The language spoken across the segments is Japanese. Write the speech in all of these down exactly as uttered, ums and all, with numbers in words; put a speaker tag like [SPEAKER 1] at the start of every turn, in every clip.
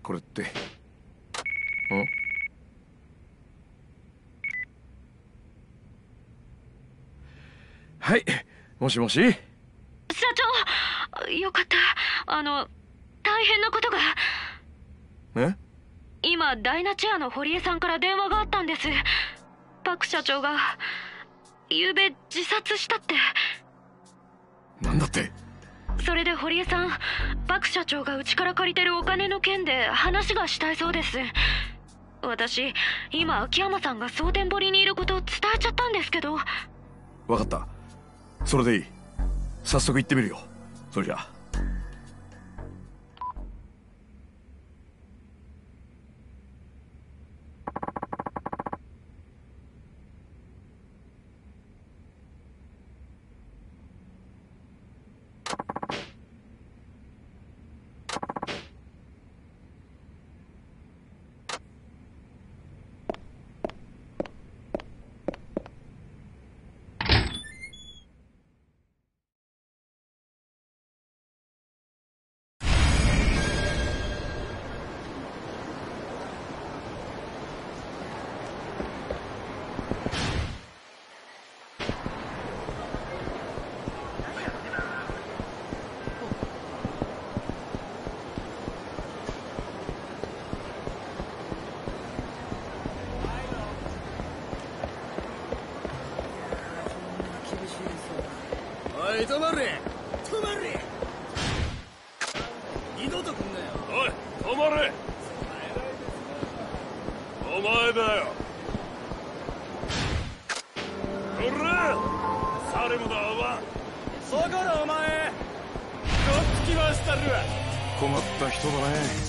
[SPEAKER 1] これって。ん？はい、もしもし。
[SPEAKER 2] 社長、よかった。あの大変なことが。
[SPEAKER 1] え？
[SPEAKER 2] 今ダイナチェアの堀江さんから電話があったんです。パク社長が昨べ自殺したって。
[SPEAKER 1] なんだって？
[SPEAKER 2] それで堀江さん、パク社長がうちから借りてるお金の件で話がしたいそうです。私今秋山さんが蒼天堀にいることを伝えちゃったんですけど。
[SPEAKER 1] 分かった、それでいい。早速行ってみるよ。それじゃあ。
[SPEAKER 3] おい、止まれ止まれ、二度と来んなよ。
[SPEAKER 4] おい、止まれ。お前だよ。ほら、サレムだお前。
[SPEAKER 3] そこだお前、とっつき回したるわ。
[SPEAKER 1] 困った人だね。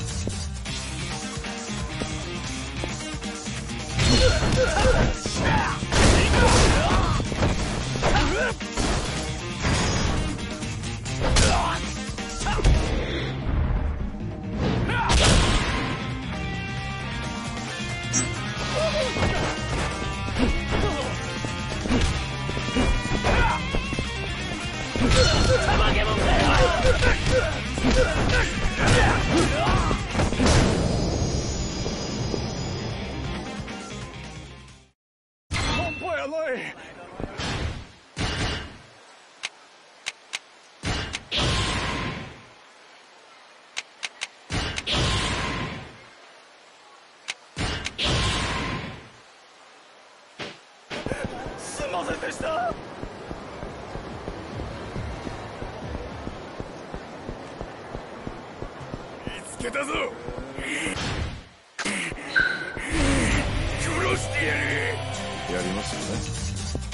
[SPEAKER 3] すんませんでした。
[SPEAKER 4] 見つけたぞ。殺してやる。
[SPEAKER 1] やりますよね。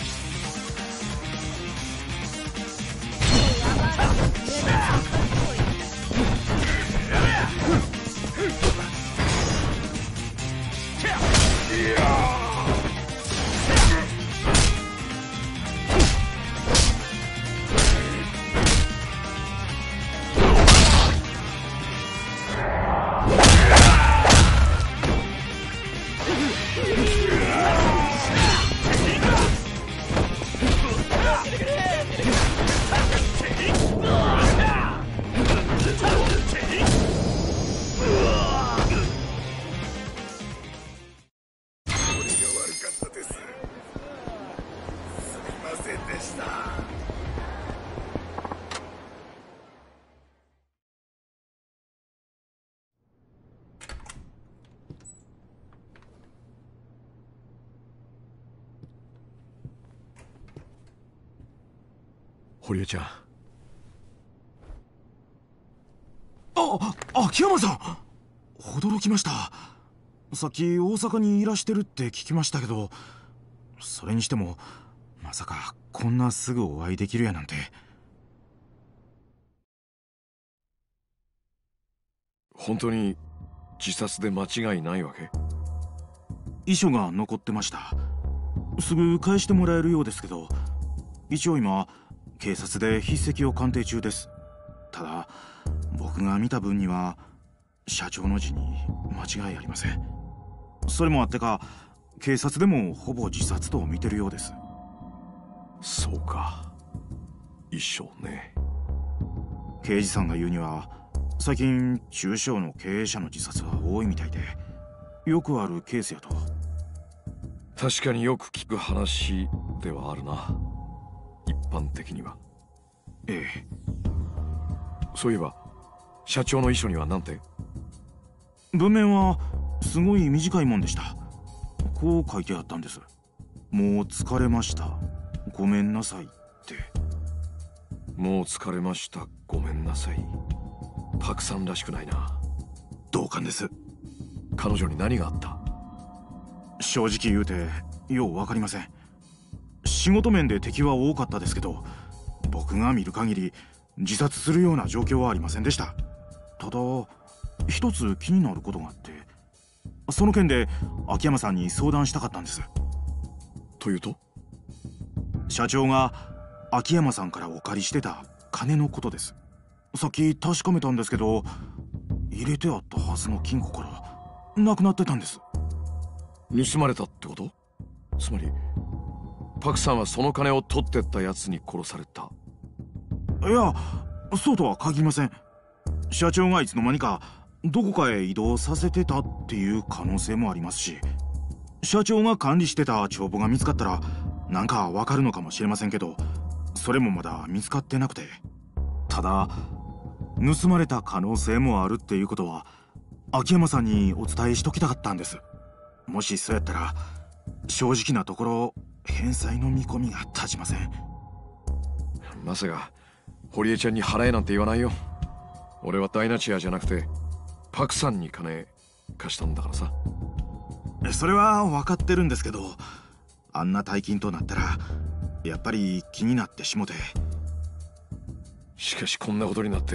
[SPEAKER 1] 堀江ちゃん。
[SPEAKER 5] あ、秋山さん、驚きました。さっき大阪にいらしてるって聞きましたけど、それにしてもまさかこんなすぐお会いできるやなんて。
[SPEAKER 1] 本当に自殺で間違いないわけ？
[SPEAKER 5] 遺書が残ってました。すぐ返してもらえるようですけど、一応今警察で筆跡を鑑定中です。ただ僕が見た分には社長の字に間違いありません。それもあってか警察でもほぼ自殺と見てるようです。
[SPEAKER 1] そうか、遺書ね。
[SPEAKER 5] 刑事さんが言うには最近中小の経営者の自殺は多いみたいで、よくあるケースやと。
[SPEAKER 1] 確かによく聞く話ではあるな、一般的には。
[SPEAKER 5] ええ。
[SPEAKER 1] そういえば社長の遺書には何て？
[SPEAKER 5] 文面はすごい短いもんでした。こう書いてあったんです。もう疲れました、ごめんなさいって。
[SPEAKER 1] もう疲れました、ごめんなさい。パクさんらしくないな。
[SPEAKER 5] 同感です。
[SPEAKER 1] 彼女に何があった？
[SPEAKER 5] 正直言うてよう分かりません。仕事面で敵は多かったですけど、僕が見る限り自殺するような状況はありませんでした。ただ一つ気になることがあって、その件で秋山さんに相談したかったんです。
[SPEAKER 1] というと？
[SPEAKER 5] 社長が秋山さんからお借りしてた金のことです。さっき確かめたんですけど、入れてあったはずの金庫からなくなってたんです。
[SPEAKER 1] 盗まれたってこと？つまりパクさんはその金を取ってったやつに殺された？
[SPEAKER 5] いや、そうとは限りません。社長がいつの間にかどこかへ移動させてたっていう可能性もありますし、社長が管理してた帳簿が見つかったらなんかわかるのかもしれませんけど、それもまだ見つかってなくて。ただ盗まれた可能性もあるっていうことは秋山さんにお伝えしときたかったんです。もしそうやったら正直なところ返済の見込みが立ちません。
[SPEAKER 1] まさか堀江ちゃんに払えなんて言わないよ。俺はダイナチアじゃなくてパクさんに金貸したんだからさ。
[SPEAKER 5] それは分かってるんですけど、あんな大金となったらやっぱり気になってしもて。
[SPEAKER 1] しかしこんなことになって、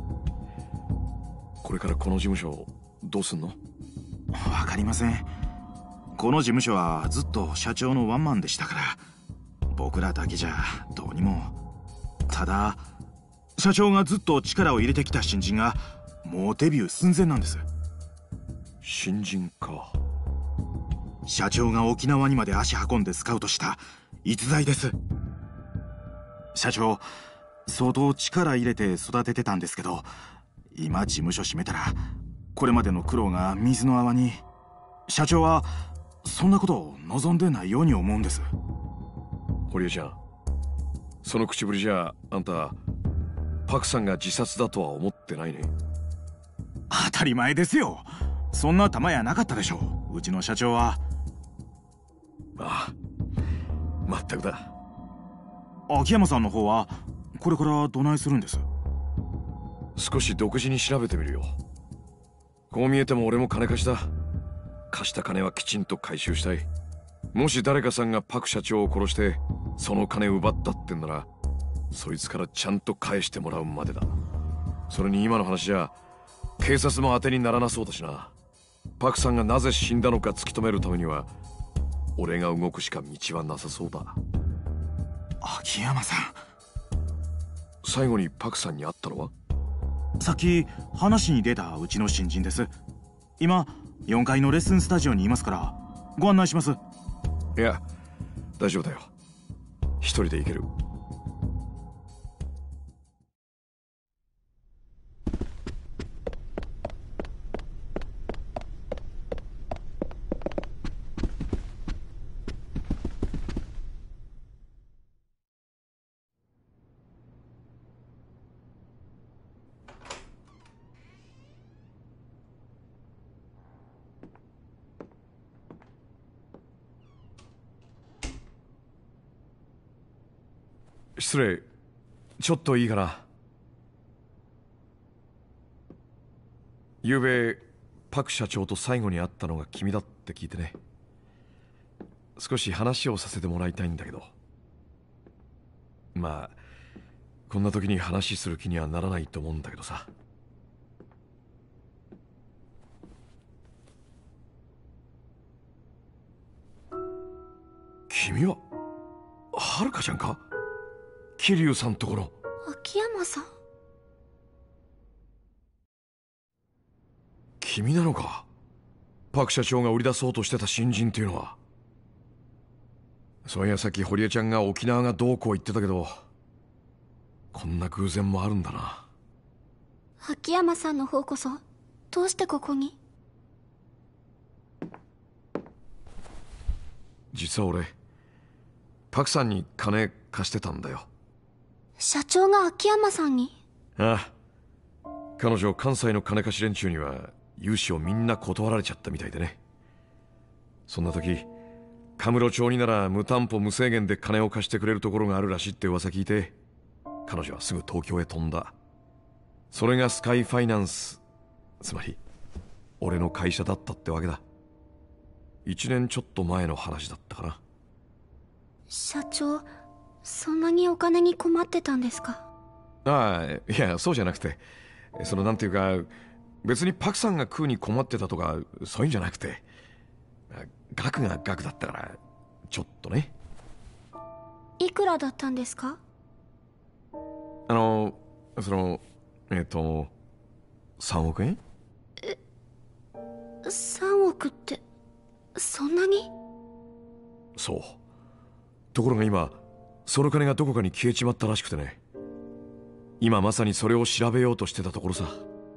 [SPEAKER 1] これからこの事務所どうすんの？
[SPEAKER 5] 分かりません。この事務所はずっと社長のワンマンでしたから、僕らだけじゃどうにも。ただ社長がずっと力を入れてきた新人がもうデビュー寸前なんです。
[SPEAKER 1] 新人か。
[SPEAKER 5] 社長が沖縄にまで足運んでスカウトした逸材です。社長相当力入れて育ててたんですけど、今事務所閉めたらこれまでの苦労が水の泡に。社長はそんなことを望んでないように思うんです。
[SPEAKER 1] 堀江ちゃん、その口ぶりじゃあんたパクさんが自殺だとは思ってないね。
[SPEAKER 5] 当たり前ですよ。そんな玉やなかったでしょう、うちの社長は。
[SPEAKER 1] ああ、まったくだ。
[SPEAKER 5] 秋山さんの方はこれからどないするんです？
[SPEAKER 1] 少し独自に調べてみるよ。こう見えても俺も金貸しだ。貸した金はきちんと回収したい。もし誰かさんがパク社長を殺してその金を奪ったってんなら、そいつからちゃんと返してもらうまでだ。それに今の話じゃ警察も当てにならなそうだしな。パクさんがなぜ死んだのか突き止めるためには俺が動くしか道はなさそうだ。
[SPEAKER 5] 秋山さん、
[SPEAKER 1] 最後にパクさんに会ったのは？
[SPEAKER 5] さっき話に出たうちの新人です。今よんかいのレッスンスタジオにいますからご案内します。
[SPEAKER 1] いや大丈夫だよ、一人で行ける。失礼、ちょっといいかな。昨べパク社長と最後に会ったのが君だって聞いてね。少し話をさせてもらいたいんだけど。まあこんな時に話する気にはならないと思うんだけどさ。君ははるかちゃんか？桐生さんところ。
[SPEAKER 6] 秋山さん。
[SPEAKER 1] 君なのか？パク社長が売り出そうとしてた新人っていうのは。そういやさっき堀江ちゃんが沖縄がどうこう言ってたけど、こんな偶然もあるんだな。
[SPEAKER 6] 秋山さんの方こそどうしてここに？
[SPEAKER 1] 実は俺パクさんに金貸してたんだよ。
[SPEAKER 6] 社長が秋山さんに？
[SPEAKER 1] ああ、彼女関西の金貸し連中には融資をみんな断られちゃったみたいでね。そんな時カムロ町になら無担保無制限で金を貸してくれるところがあるらしいって噂聞いて、彼女はすぐ東京へ飛んだ。それがスカイファイナンス、つまり俺の会社だったってわけだ。一年ちょっと前の話だったかな。
[SPEAKER 6] 社長、そんなにお金に困ってたんですか？
[SPEAKER 1] ああ、いやそうじゃなくて、そのなんていうか、別にパクさんが食うに困ってたとかそういうんじゃなくて、額が額だったからちょっとね。
[SPEAKER 6] いくらだったんですか？
[SPEAKER 1] あのそのえっとさんおくえん。
[SPEAKER 6] え、さんおくってそんなに？
[SPEAKER 1] そう。ところが今その金がどこかに消えちまったらしくてね。今まさにそれを調べようとしてたところさ。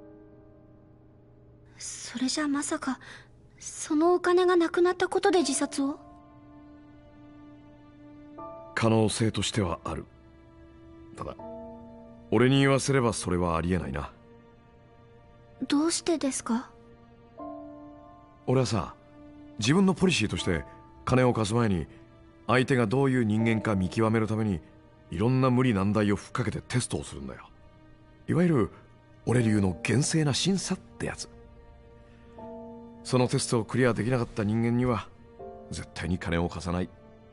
[SPEAKER 6] それじゃまさかそのお金がなくなったことで自殺を？
[SPEAKER 1] 可能性としてはある。ただ俺に言わせればそれはありえないな。
[SPEAKER 6] どうしてですか？
[SPEAKER 1] 俺はさ、自分のポリシーとして金を貸す前に相手がどういう人間か見極めるためにいろんな無理難題をふっかけてテストをするんだよ。いわゆる俺流の厳正な審査ってやつ。そのテストをクリアできなかった人間には絶対に金を貸さない。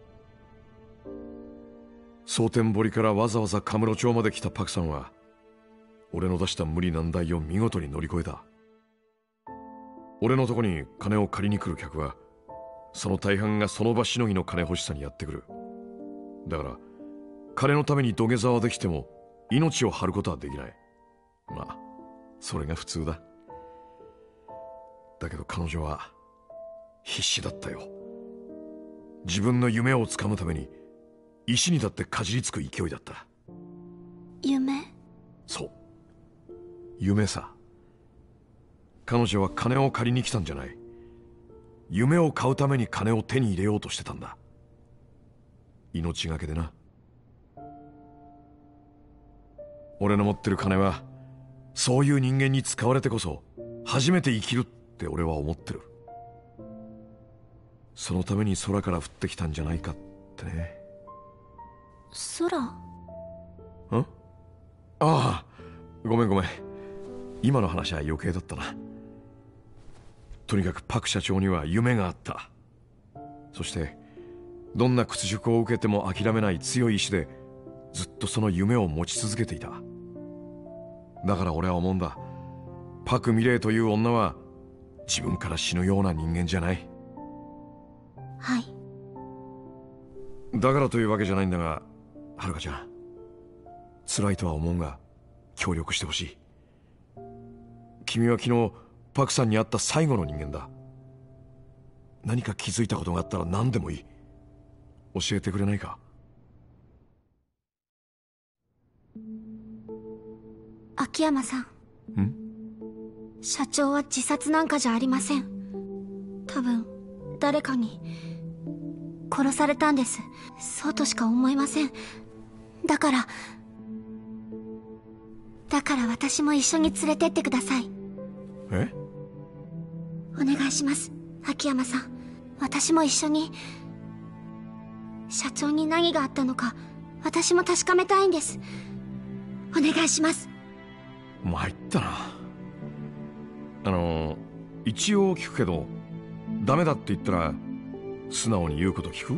[SPEAKER 1] 蒼天堀からわざわざカムロ町まで来たパクさんは俺の出した無理難題を見事に乗り越えた。俺のとこに金を借りに来る客はその大半がその場しのぎの金欲しさにやってくる。だから金のために土下座はできても命を張ることはできない。まあそれが普通だ。だけど彼女は必死だったよ。自分の夢をつかむために石にだってかじりつく勢いだった。
[SPEAKER 6] 夢？
[SPEAKER 1] そう、夢さ。彼女は金を借りに来たんじゃない。夢を買うために金を手に入れようとしてたんだ。命がけでな。俺の持ってる金はそういう人間に使われてこそ初めて生きるって俺は思ってる。そのために空から降ってきたんじゃないかってね。
[SPEAKER 6] 空？
[SPEAKER 1] ん？ああ、ごめんごめん。今の話は余計だったな。とにかくパク社長には夢があった。そしてどんな屈辱を受けても諦めない強い意志でずっとその夢を持ち続けていた。だから俺は思うんだ。パク・ミレイという女は自分から死ぬような人間じゃない。
[SPEAKER 6] はい。
[SPEAKER 1] だからというわけじゃないんだが、はるかちゃん、辛いとは思うが協力してほしい。君は昨日パクさんに会った最後の人間だ。何か気づいたことがあったら何でもいい。教えてくれないか？
[SPEAKER 6] 秋山さん。
[SPEAKER 1] ん？
[SPEAKER 6] 社長は自殺なんかじゃありません。多分誰かに殺されたんです。そうとしか思えません。だからだから私も一緒に連れてってください。
[SPEAKER 1] え？
[SPEAKER 6] お願いします、秋山さん。私も一緒に。社長に何があったのか私も確かめたいんです。お願いします。
[SPEAKER 1] 参ったな。あの一応聞くけど、ダメだって言ったら素直に言うこと聞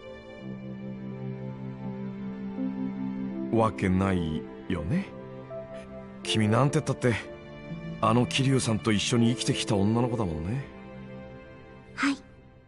[SPEAKER 1] くわけないよね。君なんて言ったってあの桐生さんと一緒に生きてきた女の子だもんね。
[SPEAKER 6] はい。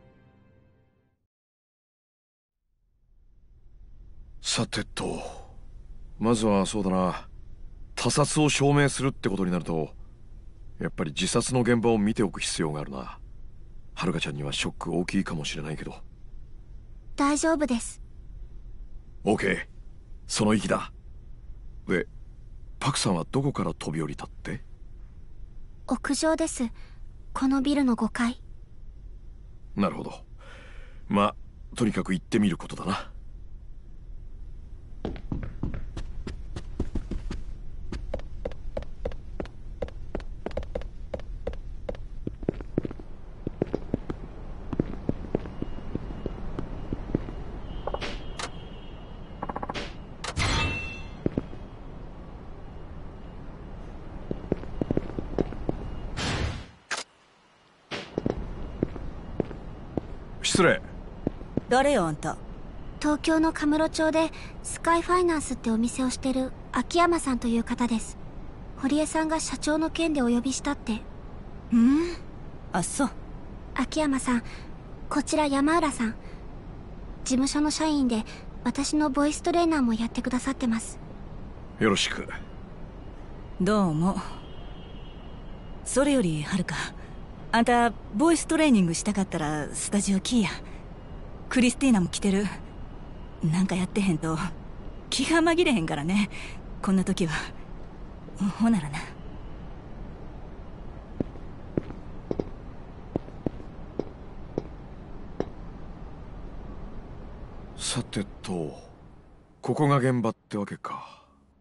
[SPEAKER 1] さてと、まずはそうだな、他殺を証明するってことになるとやっぱり自殺の現場を見ておく必要があるな。はるかちゃんにはショック大きいかもしれないけど。
[SPEAKER 6] 大丈夫です。
[SPEAKER 1] OK、 その意気だ。でパクさんはどこから飛び降りたって？
[SPEAKER 6] 屋上です。このビルのごかい。
[SPEAKER 1] なるほど。まあとにかく行ってみることだな。失礼。
[SPEAKER 7] 誰よあんた？
[SPEAKER 6] 東京のカムロ町でスカイファイナンスってお店をしてる秋山さんという方です。堀江さんが社長の件でお呼びしたって。
[SPEAKER 7] うん。あ、そう。
[SPEAKER 6] 秋山さん、こちら山浦さん。事務所の社員で私のボイストレーナーもやってくださってます。
[SPEAKER 1] よろしく。
[SPEAKER 7] どうも。それよりはるか、あんたボイストレーニングしたかったらスタジオ来いや。クリスティーナも来てる。なんかやってへんと気が紛れへんからね、こんな時は。ほならな。
[SPEAKER 1] さてと、ここが現場ってわけか。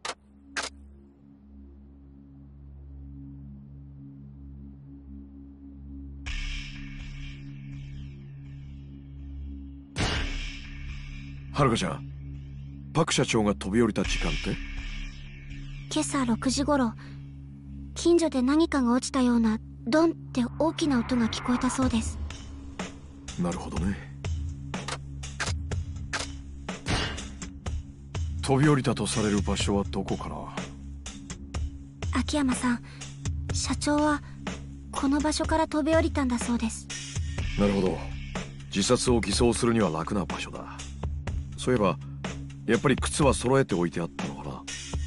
[SPEAKER 1] はるかちゃん、パク社長が飛び降りた時間って？
[SPEAKER 6] 今朝ろくじ頃、近所で何かが落ちたようなドンって大きな音が聞こえたそうです。
[SPEAKER 1] なるほどね。飛び降りたとされる場所はどこかな？
[SPEAKER 6] 秋山さん、社長はこの場所から飛び降りたんだそうです。
[SPEAKER 1] なるほど。自殺を偽装するには楽な場所だ。そういえばやっぱり靴は揃えておいてあったのかな？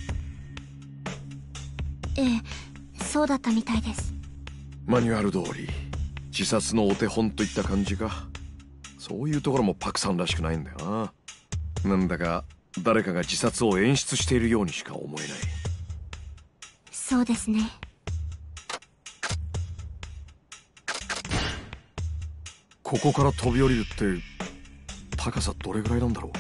[SPEAKER 6] ええ、そうだったみたいです。
[SPEAKER 1] マニュアル通り自殺のお手本といった感じか。そういうところもパクさんらしくないんだよな。なんだか誰かが自殺を演出しているようにしか思えない。
[SPEAKER 6] そうですね。
[SPEAKER 1] ここから飛び降りるって高さどれぐらいなんだろう？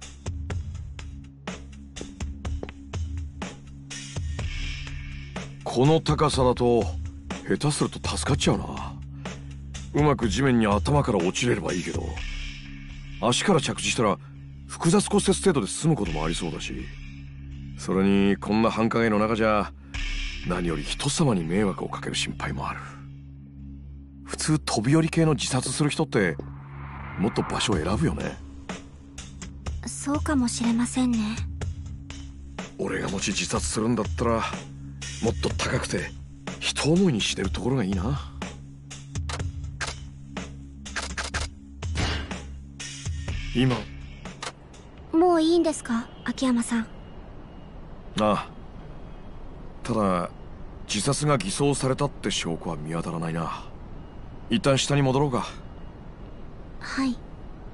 [SPEAKER 1] この高さだと下手すると助かっちゃうな。うまく地面に頭から落ちれればいいけど、足から着地したら複雑骨折程度で済むこともありそうだし、それにこんな繁華街の中じゃ何より人様に迷惑をかける心配もある。普通飛び降り系の自殺する人ってもっと場所を選ぶよね。
[SPEAKER 6] そうかもしれませんね。
[SPEAKER 1] 俺がもし自殺するんだったらもっと高くて人思いにしてるところがいいな。今
[SPEAKER 6] もういいんですか、秋山さん？
[SPEAKER 1] ああ、ただ自殺が偽装されたって証拠は見当たらないな。一旦下に戻ろうか。
[SPEAKER 6] はい。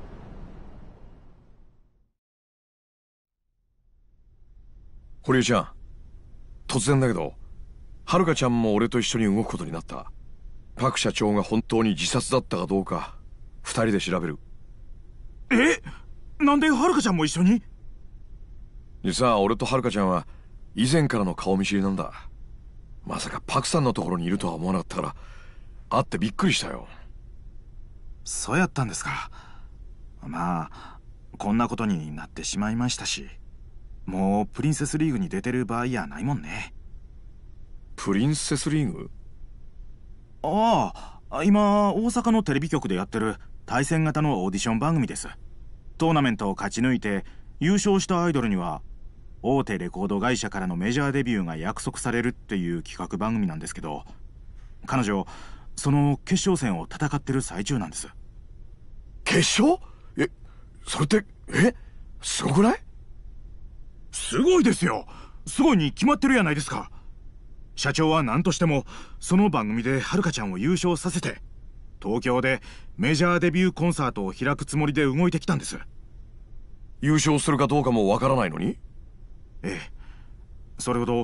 [SPEAKER 1] 堀江ちゃん、突然だけどはるかちゃんも俺と一緒に動くことになった。パク社長が本当に自殺だったかどうか二人で調べる。
[SPEAKER 5] え、なんではるかちゃんも一緒に？
[SPEAKER 1] 実は俺とはるかちゃんは以前からの顔見知りなんだ。まさかパクさんのところにいるとは思わなかったから会ってびっくりしたよ。
[SPEAKER 5] そうやったんですか。まあこんなことになってしまいましたし、もうプリンセスリーグに出てる場合やないもんね。
[SPEAKER 1] プリンセスリーグ？
[SPEAKER 5] ああ、今大阪のテレビ局でやってる対戦型のオーディション番組です。トーナメントを勝ち抜いて優勝したアイドルには大手レコード会社からのメジャーデビューが約束されるっていう企画番組なんですけど、彼女その決勝戦を戦ってる最中なんです。
[SPEAKER 1] 決勝？え、それってえすごくない？
[SPEAKER 5] すごいですよ。すごいに決まってるやないですか。社長は何としてもその番組ではるかちゃんを優勝させて東京でメジャーデビューコンサートを開くつもりで動いてきたんです。
[SPEAKER 1] 優勝するかどうかもわからないのに？
[SPEAKER 5] ええ、それほど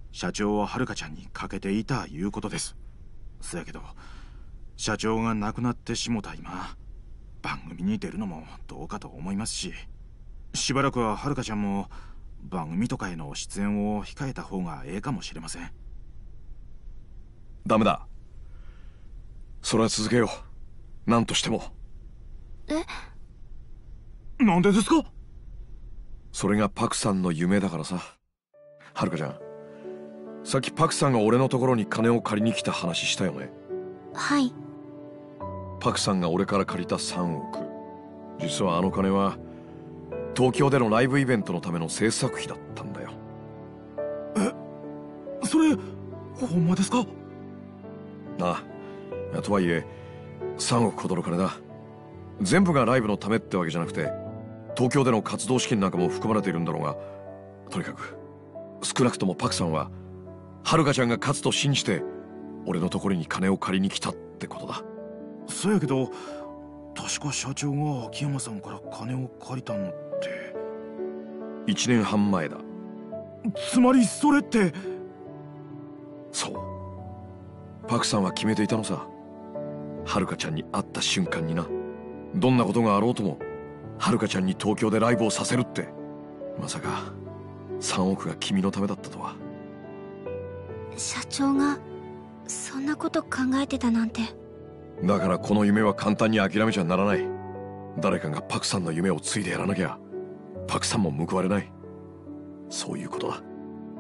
[SPEAKER 5] 社長は遥ちゃんにかけていたいうことです。そやけど社長が亡くなってしもた今、番組に出るのもどうかと思いますし、しばらくは遥ちゃんも番組とかへの出演を控えた方がええかもしれません。
[SPEAKER 1] ダメだ。それは続けよう。何としても。
[SPEAKER 6] え？
[SPEAKER 5] なんでですか？
[SPEAKER 1] それがパクさんの夢だからさ。はるかちゃん、さっきパクさんが俺のところに金を借りに来た話したよね。
[SPEAKER 6] はい。
[SPEAKER 1] パクさんが俺から借りたさんおく、実はあの金は東京でのライブイベントのための制作費だったんだよ。
[SPEAKER 5] え、それほんまですか？
[SPEAKER 1] ああ、とはいえさんおくほどの金だ。全部がライブのためってわけじゃなくて、東京での活動資金なんかも含まれているんだろうが、とにかく少なくともパクさんははるかちゃんが勝つと信じて俺のところに金を借りに来たってことだ。
[SPEAKER 5] そうやけど確か社長が秋山さんから金を借りたのって
[SPEAKER 1] いちねんはんまえだ。
[SPEAKER 5] つまりそれって。
[SPEAKER 1] そう、パクさんは決めていたのさ。はるかちゃんに会った瞬間にな、どんなことがあろうともはるかちゃんに東京でライブをさせるって。まさかさんおくが君のためだったとは。
[SPEAKER 6] 社長がそんなこと考えてたなんて。
[SPEAKER 1] だからこの夢は簡単に諦めちゃならない。誰かがパクさんの夢を継いでやらなきゃパクさんも報われない。そういうことだ。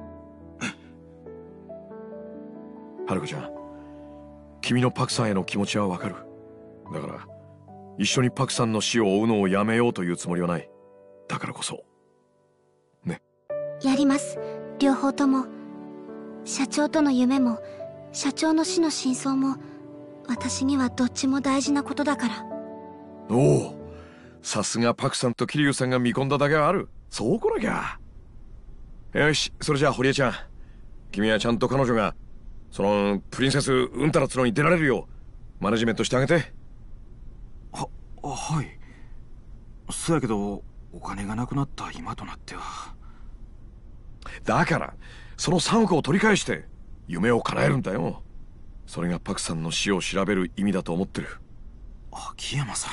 [SPEAKER 1] はるかちゃん、君のパクさんへの気持ちはわかる。だから一緒にパクさんの死を追うのをやめようというつもりはない。だからこそね。
[SPEAKER 6] やります、両方とも。社長との夢も社長の死の真相も私にはどっちも大事なことだから。
[SPEAKER 1] おお、さすがパクさんと桐生さんが見込んだだけはある。そうこなきゃ。よし、それじゃあ堀江ちゃん、君はちゃんと彼女がそのプリンセスうんたらつのに出られるようマネジメントしてあげて。
[SPEAKER 5] は、はい。そやけどお金がなくなった今となっては。
[SPEAKER 1] だからそのさんおくを取り返して夢を叶えるんだよ。それがパクさんの死を調べる意味だと思ってる。
[SPEAKER 5] 秋山さん、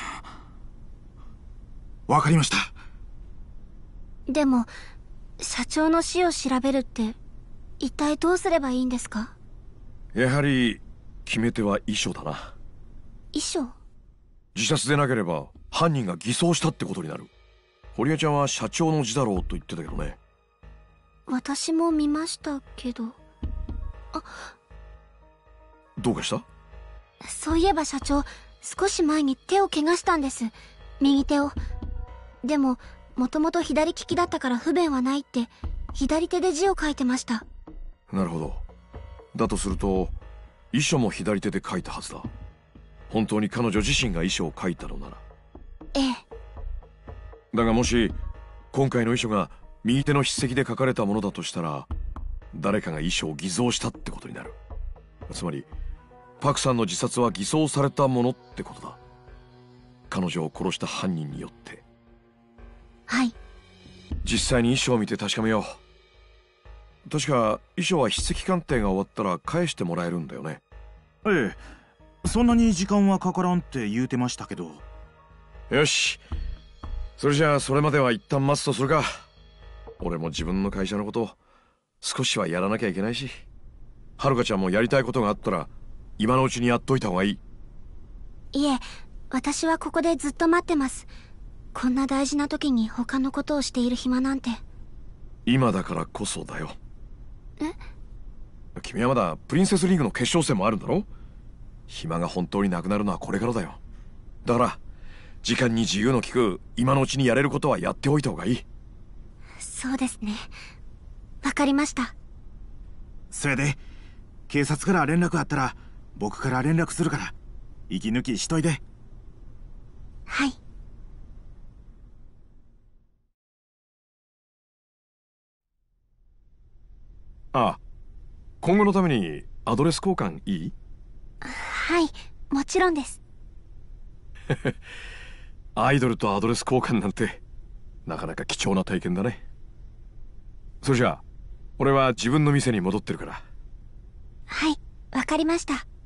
[SPEAKER 5] わかりました。
[SPEAKER 6] でも社長の死を調べるって一体どうすればいいんですか？
[SPEAKER 1] やはり決め手は遺書だな。
[SPEAKER 6] 遺書？
[SPEAKER 1] 自殺でなければ犯人が偽装したってことになる。堀江ちゃんは社長の字だろうと言ってたけどね。
[SPEAKER 6] 私も見ましたけど。あ、
[SPEAKER 1] どうかした？
[SPEAKER 6] そういえば社長、少し前に手を怪我したんです。右手を。でももともと左利きだったから不便はないって左手で字を書いてました。
[SPEAKER 1] なるほど。だとすると遺書も左手で書いたはずだ。本当に彼女自身が遺書を書いたのなら。
[SPEAKER 6] ええ。
[SPEAKER 1] だがもし今回の遺書が右手の筆跡で書かれたものだとしたら、誰かが遺書を偽造したってことになる。つまりパクさんの自殺は偽装されたものってことだ。彼女を殺した犯人によって。
[SPEAKER 6] はい。
[SPEAKER 1] 実際に遺書を見て確かめよう。確か遺書は筆跡鑑定が終わったら返してもらえるんだよね。
[SPEAKER 5] ええ、そんなに時間はかからんって言うてましたけど。
[SPEAKER 1] よし、それじゃあそれまでは一旦待つとするか。俺も自分の会社のこと少しはやらなきゃいけないし、はるかちゃんもやりたいことがあったら今のうちにやっといた方がいい。
[SPEAKER 6] いえ、私はここでずっと待ってます。こんな大事な時に他のことをしている暇なんて。
[SPEAKER 1] 今だからこそだよ。
[SPEAKER 6] え？
[SPEAKER 1] 君はまだプリンセスリーグの決勝戦もあるんだろ。暇が本当になくなるのはこれからだよ。だから時間に自由の利く今のうちにやれることはやっておいた方がいい。
[SPEAKER 6] そうですね。わかりました。
[SPEAKER 5] それで警察から連絡あったら僕から連絡するから息抜きしといて。
[SPEAKER 6] はい。
[SPEAKER 1] ああ、今後のためにアドレス交換いい？
[SPEAKER 6] はい、もちろんです。
[SPEAKER 1] アイドルとアドレス交換なんてなかなか貴重な体験だね。それじゃあ俺は自分の店に戻ってるから。
[SPEAKER 6] はい、わかりました。